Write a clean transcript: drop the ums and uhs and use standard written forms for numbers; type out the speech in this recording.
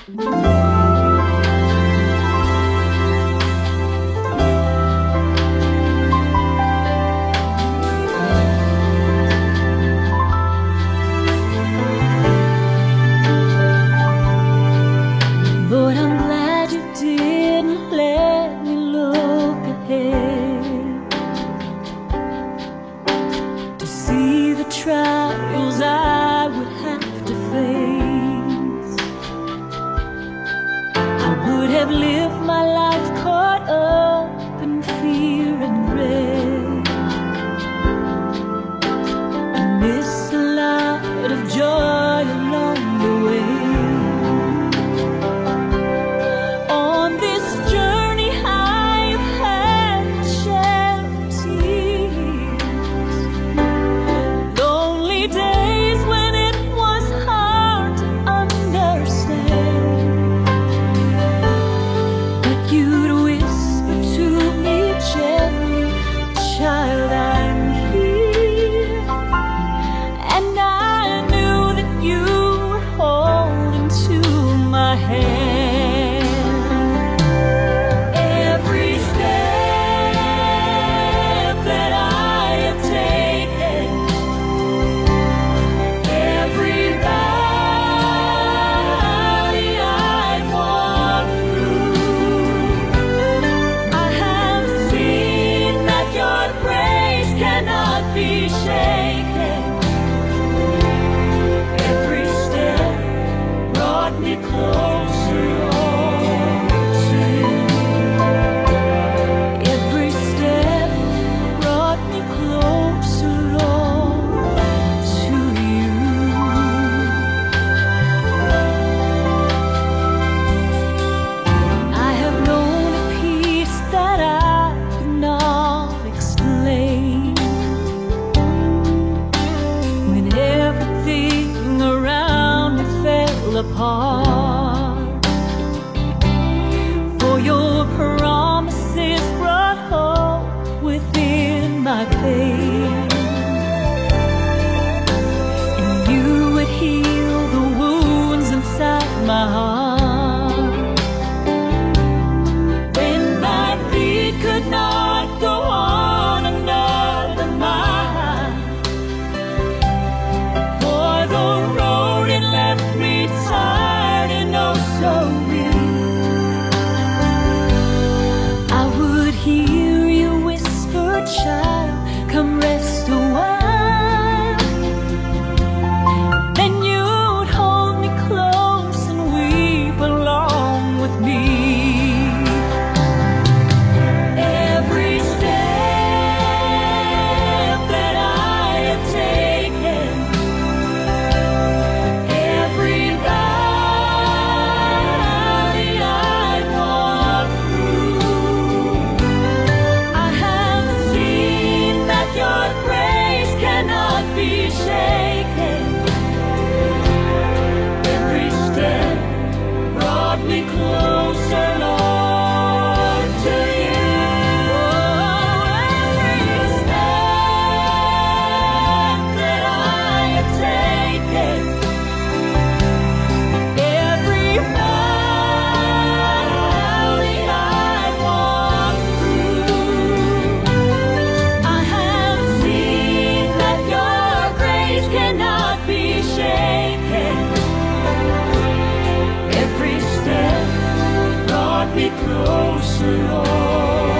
Lord, I'm glad you didn't let me look ahead to see the trials I would have to face. I would have lived my life caught up in fear and dread, and missed a lot of joy along the way. Apart, for your promises brought hope within my pain, and you would heal the wounds inside my heart. When my feet could not go on another mile, for the road it left me tired and oh so weak, I would hear you whisper, child, come rest a while. Then you'd hold me close and weep along with me. Every step that I have taken, closer, Lord, to you. Every step that I have taken, every valley I walked through, I have seen that your grace cannot be shaken. Every step brought me closer, Lord.